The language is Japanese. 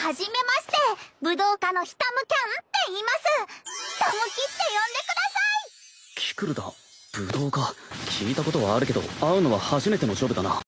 はじめまして、武道家のひたむきゃんって言います。ひたむきって呼んでください。 キクルだ。武道家聞いたことはあるけど会うのは初めてのジョブだな。